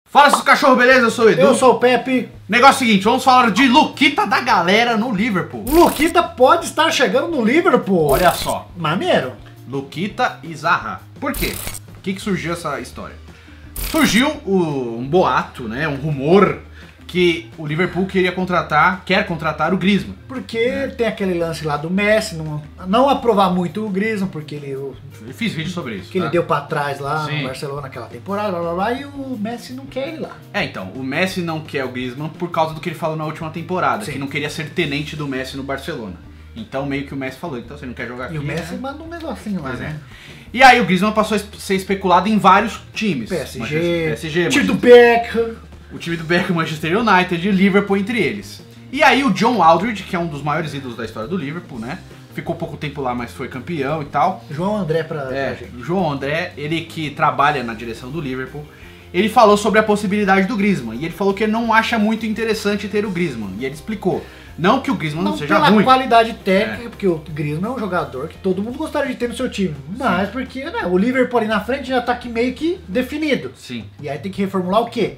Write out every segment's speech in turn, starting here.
Fala, seus cachorro, beleza? Eu sou o Edu. Eu sou o Pepe. Negócio seguinte, vamos falar de Luquita da galera no Liverpool. O Luquita pode estar chegando no Liverpool. Olha só. Maneiro. Luquita e Zaha. Por quê? O que surgiu essa história? Surgiu um boato, né? Um rumor que o Liverpool quer contratar o Griezmann. Porque tem aquele lance lá do Messi, não aprovar muito o Griezmann, porque Eu fiz vídeo sobre isso. ele deu pra trás lá Sim. no Barcelona naquela temporada, blá, blá, blá, e o Messi não quer ele lá. Então, o Messi não quer o Griezmann por causa do que ele falou na última temporada, Sim. que não queria ser tenente do Messi no Barcelona. Então, meio que o Messi falou, então você não quer jogar aqui, E o Messi né? manda um negocinho lá, Pois é. né? E aí o Griezmann passou a ser especulado em vários times. PSG, Manchester- time do Beckham. o time do Beckham, Manchester United e Liverpool entre eles. E aí o John Aldridge, que é um dos maiores ídolos da história do Liverpool, né? Ficou pouco tempo lá, mas foi campeão e tal. João André pra gente. O João André, ele que trabalha na direção do Liverpool, ele falou sobre a possibilidade do Griezmann. E ele falou que ele não acha muito interessante ter o Griezmann. E ele explicou. Não que o Griezmann não seja pela ruim. qualidade técnica, porque o Griezmann é um jogador que todo mundo gostaria de ter no seu time. Mas porque né, o Liverpool ali na frente já tá aqui meio que definido. Sim. E aí tem que reformular o quê?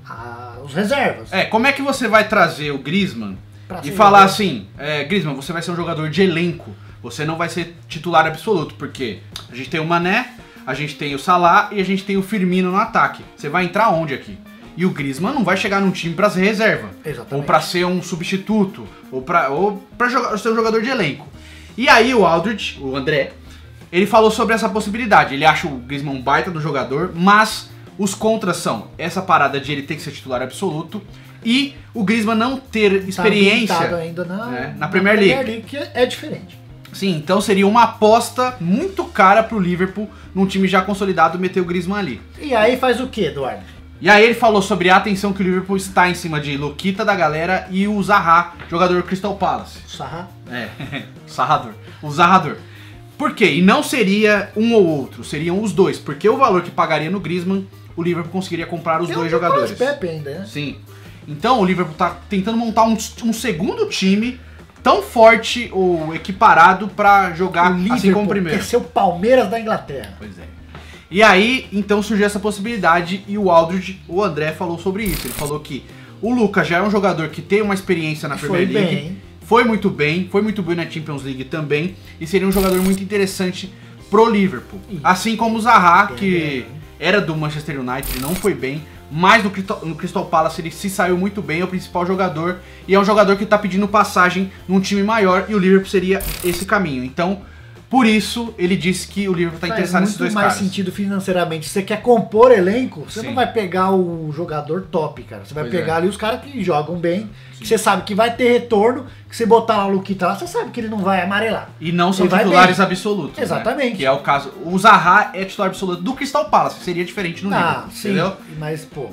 Os reservas. Como é que você vai trazer o Griezmann Pra e ser falar jogador. assim, Griezmann, você vai ser um jogador de elenco, você não vai ser titular absoluto, porque a gente tem o Mané, a gente tem o Salah e a gente tem o Firmino no ataque. Você vai entrar onde aqui? E o Griezmann não vai chegar num time pra ser reserva. Exatamente. Ou pra ser um substituto, ou pra ser um jogador de elenco. E aí o Aldridge, o André, ele falou sobre essa possibilidade. Ele acha o Griezmann um baita do jogador, mas os contras são essa parada de ele ter que ser titular absoluto e o Griezmann não ter experiência Tá ainda na Premier League. Que é diferente. Sim, então seria uma aposta muito cara pro Liverpool, num time já consolidado, meter o Griezmann ali. E aí faz o quê, Eduardo? E aí ele falou sobre a atenção que o Liverpool está em cima de Luquita da galera e o Zaha, jogador do Crystal Palace. Sarra. Sarrador. O Zarrador. Por quê? E não seria um ou outro, seriam os dois, porque o valor que pagaria no Griezmann, o Liverpool conseguiria comprar os dois jogadores. Pepe ainda, né? Sim. Então o Liverpool tá tentando montar um segundo time tão forte ou equiparado pra jogar assim como o primeiro. Quer ser o Palmeiras da Inglaterra. Pois é. E aí, então surgiu essa possibilidade e o Aldridge, o André, falou sobre isso. Ele falou que o Lucas já é um jogador que tem uma experiência na Premier League. Foi muito bem na Champions League também. E seria um jogador muito interessante pro Liverpool. Assim como o Zaha, que era do Manchester United, não foi bem. Mas no Crystal Palace ele se saiu muito bem, é o principal jogador. E é um jogador que tá pedindo passagem num time maior e o Liverpool seria esse caminho. Então, por isso, ele disse que o Liverpool tá interessado nesses dois caras. Faz muito mais sentido financeiramente. Se você quer compor elenco, você Sim. não vai pegar o jogador top, cara. Você vai Pois pegar ali os caras que jogam bem, que você sabe que vai ter retorno, que você botar lá o Luquita lá, você sabe que ele não vai amarelar. E não são Ele vai titulares bem. absolutos. Exatamente. Né? Que é o caso. O Zaha é titular absoluto do Crystal Palace, que seria diferente no Liverpool. Sim, entendeu? mas pô...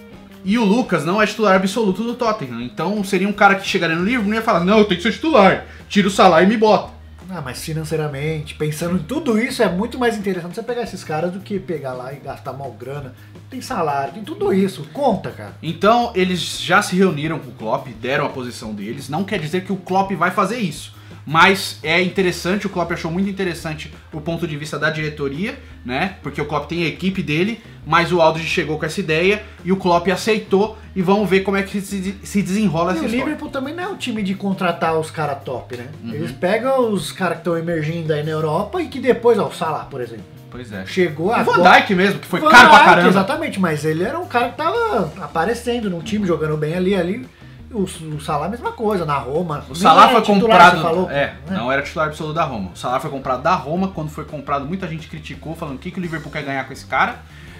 E o Lucas não é titular absoluto do Tottenham. Então seria um cara que chegaria no Liverpool e ia falar: não, eu tenho que ser titular. Tira o Salah e me bota. mas financeiramente, pensando em tudo isso, é muito mais interessante você pegar esses caras do que pegar lá e gastar mal grana. Tem salário, tem tudo isso. Conta, cara. Então eles já se reuniram com o Klopp, deram a posição deles. Não quer dizer que o Klopp vai fazer isso. Mas é interessante, o Klopp achou muito interessante o ponto de vista da diretoria, né? Porque o Klopp tem a equipe dele, mas o Aldridge chegou com essa ideia e o Klopp aceitou e vamos ver como é que se desenrola essa E o história. Liverpool também não é um time de contratar os caras top, né? Eles pegam os caras que estão emergindo aí na Europa e que depois, ó, o Salah, por exemplo. Pois é. Chegou O agora... Van Dijk mesmo, que foi Van caro pra Dijk, caramba. Exatamente, mas ele era um cara que tava aparecendo num time, jogando bem ali. O Salah, a mesma coisa, na Roma. O Salah foi titular, comprado. você falou, Não era titular absoluto da Roma. O Salah foi comprado da Roma. Quando foi comprado, muita gente criticou, falando o que o Liverpool quer ganhar com esse cara.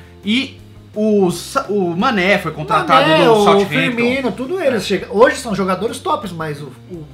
E o Mané foi contratado do o Southampton. Firmino, tudo eles. Hoje são jogadores tops, mas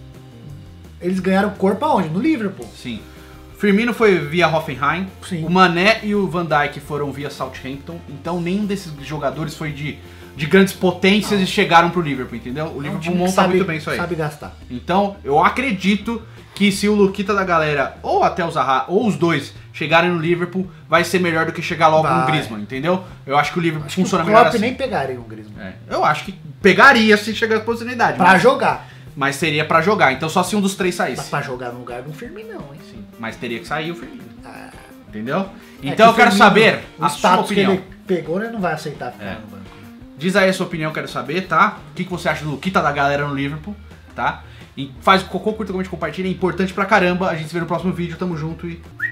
eles ganharam corpo aonde? No Liverpool. Sim. Firmino foi via Hoffenheim. Sim. O Mané e o Van Dijk foram via Southampton. Então nenhum desses jogadores foi de grandes potências e chegaram pro Liverpool, entendeu? O Liverpool monta muito bem isso aí. Sabe gastar. Então, eu acredito que se o Luquita da galera, ou até o Zaha, ou os dois, chegarem no Liverpool, vai ser melhor do que chegar logo no Griezmann, entendeu? Eu acho que o Liverpool funciona melhor assim. O Klopp nem pegaria um Griezmann. Eu acho que pegaria se chegar a oportunidade. Pra jogar. Mas seria pra jogar, então só se um dos três saísse. Mas pra jogar no lugar de um Firmino não, hein? Sim, mas teria que sair o Firmino. Ah, entendeu? é então eu quero Firmino, saber o a sua status opinião. que ele pegou, ele não vai aceitar ficar no banco. Diz aí a sua opinião, quero saber, tá? O que você acha do Luquita da galera no Liverpool, tá? E faz cocô, curta, comente, compartilha, é importante pra caramba. A gente se vê no próximo vídeo, tamo junto e...